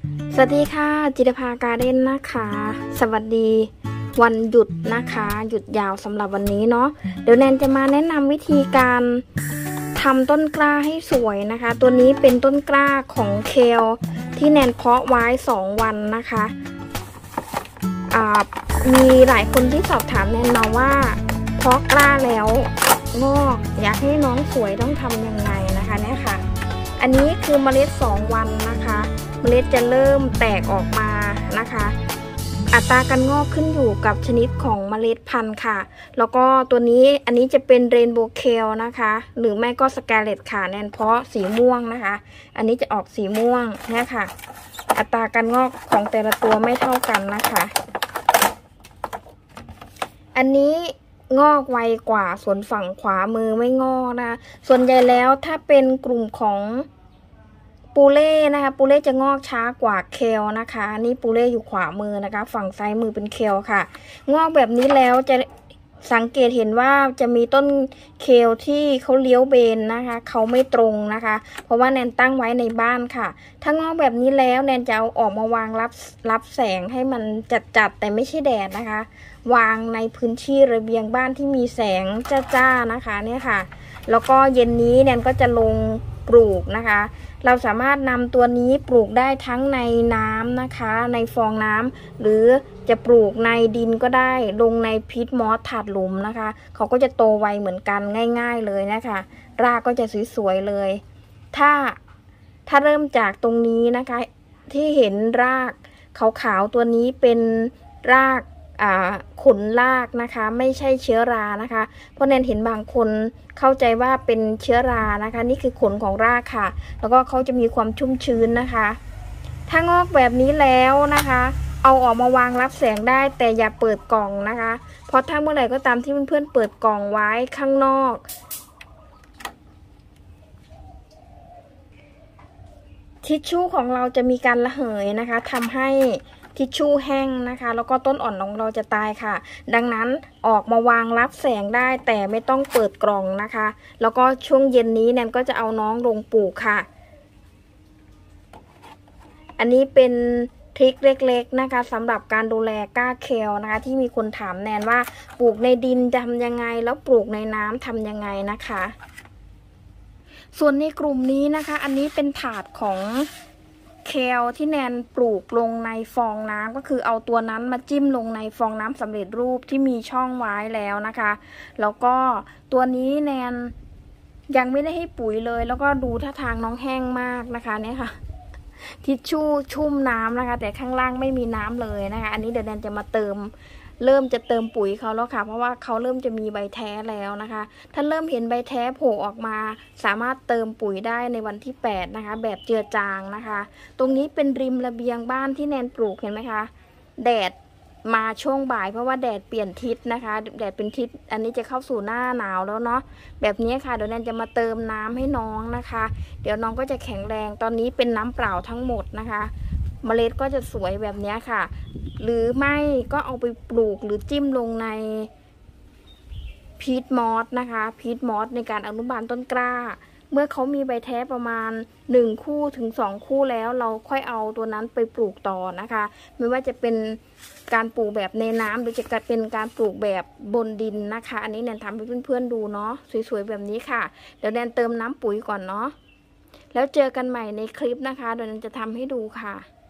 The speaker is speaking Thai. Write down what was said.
สวัสดีค่ะจิตรภาการ์เด้นนะคะสวัสดีวันหยุดนะคะหยุดยาวสำหรับวันนี้เนาะเดี๋ยวแนนจะมาแนะนำวิธีการทำต้นกล้าให้สวยนะคะตัวนี้เป็นต้นกล้าของเคลที่แนนเพาะไว้2 วันนะคะมีหลายคนที่สอบถามแนนมาว่าเพาะกล้าแล้วงอกอยากให้น้องสวยต้องทำยังไงนะคะเนี่ยค่ะอันนี้คือเมล็ด2 วันนะคะเมล็ดจะเริ่มแตกออกมานะคะอัตราการงอกขึ้นอยู่กับชนิดของเมล็ดพันธุ์ค่ะแล้วก็ตัวนี้อันนี้จะเป็นเรนโบว์เคลนะคะหรือไม่ก็สแกเลตค่ะแนนเพาะสีม่วงนะคะอันนี้จะออกสีม่วงเนี่ยค่ะอัตราการงอกของแต่ละตัวไม่เท่ากันนะคะอันนี้งอกไวกว่าส่วนฝั่งขวามือไม่งอกนะส่วนใหญ่แล้วถ้าเป็นกลุ่มของปูเล่นะคะปูเล่จะงอกช้ากว่าเคลนะคะนี่ปูเล่อยู่ขวามือนะคะฝั่งซ้ายมือเป็นเคลค่ะงอกแบบนี้แล้วจะสังเกตเห็นว่าจะมีต้นเคลที่เขาเลี้ยวเบนนะคะเขาไม่ตรงนะคะเพราะว่าแนนตั้งไว้ในบ้านค่ะถ้างอกแบบนี้แล้วแนนจะเอาออกมาวางรับแสงให้มันจัดแต่ไม่ใช่แดดนะคะวางในพื้นที่ระเบียงบ้านที่มีแสงจ้าๆนะคะเนี่ยค่ะแล้วก็เย็นนี้แนนก็จะลงปลูกนะคะเราสามารถนำตัวนี้ปลูกได้ทั้งในน้ำนะคะในฟองน้ำหรือจะปลูกในดินก็ได้ลงในพีทมอสถาดหลุมนะคะเขาก็จะโตไวเหมือนกันง่ายๆเลยนะคะรากก็จะสวยๆเลยถ้าเริ่มจากตรงนี้นะคะที่เห็นรากขาวๆตัวนี้เป็นรากขนรากนะคะไม่ใช่เชื้อรานะคะเพราะแนนเห็นบางคนเข้าใจว่าเป็นเชื้อรานะคะนี่คือขนของรากค่ะแล้วก็เขาจะมีความชุ่มชื้นนะคะถ้างอกแบบนี้แล้วนะคะเอาออกมาวางรับแสงได้แต่อย่าเปิดกล่องนะคะเพราะถ้าเมื่อไหร่ก็ตามที่เพื่อนๆเปิดกล่องไว้ข้างนอกทิชชู่ของเราจะมีการระเหยนะคะทำให้ทิชชู่แห้งนะคะแล้วก็ต้นอ่อนของเราจะตายค่ะดังนั้นออกมาวางรับแสงได้แต่ไม่ต้องเปิดกล่องนะคะแล้วก็ช่วงเย็นนี้แนนก็จะเอาน้องลงปลูกค่ะอันนี้เป็นทริคเล็กๆนะคะสำหรับการดูแลก้าเคลนะคะที่มีคนถามแนนว่าปลูกในดินทำยังไงแล้วปลูกในน้ำทำยังไงนะคะส่วนในกลุ่มนี้นะคะอันนี้เป็นถาดของเคลที่แนนปลูกลงในฟองน้ำก็คือเอาตัวนั้นมาจิ้มลงในฟองน้ำสำเร็จรูปที่มีช่องไว้แล้วนะคะแล้วก็ตัวนี้แนนยังไม่ได้ให้ปุ๋ยเลยแล้วก็ดูท่าทางน้องแห้งมากนะคะเนี่ยค่ะทิชชู่ชุ่มน้ำนะคะแต่ข้างล่างไม่มีน้ำเลยนะคะอันนี้เดี๋ยวแนนจะมาเริ่มจะเติมปุ๋ยเขาแล้วค่ะเพราะว่าเขาเริ่มจะมีใบแท้แล้วนะคะถ้าเริ่มเห็นใบแท้โผล่ออกมาสามารถเติมปุ๋ยได้ในวันที่8นะคะแบบเจือจางนะคะตรงนี้เป็นริมระเบียงบ้านที่แนนปลูกเห็นไหมคะแดดมาช่วงบ่ายเพราะว่าแดดเปลี่ยนทิศนะคะแดดเป็นทิศอันนี้จะเข้าสู่หน้าหนาวแล้วเนาะแบบนี้ค่ะเดี๋ยวแนนจะมาเติมน้ำให้น้องนะคะเดี๋ยวน้องก็จะแข็งแรงตอนนี้เป็นน้ำเปล่าทั้งหมดนะคะเมล็ดก็จะสวยแบบนี้ค่ะหรือไม่ก็เอาไปปลูกหรือจิ้มลงในพีทมอสนะคะพีทมอสในการอนุบาลต้นกล้าเมื่อเขามีใบแท้ประมาณ1 คู่ถึง2 คู่แล้วเราค่อยเอาตัวนั้นไปปลูกต่อนะคะไม่ว่าจะเป็นการปลูกแบบในน้ำหรือจะเป็นการปลูกแบบบนดินนะคะอันนี้แนนทำให้เพื่อนๆดูเนาะสวยๆแบบนี้ค่ะเดี๋ยวแนนเติมน้ำปุ๋ยก่อนเนาะแล้วเจอกันใหม่ในคลิปนะคะเดี๋ยวแนนจะทำให้ดูค่ะ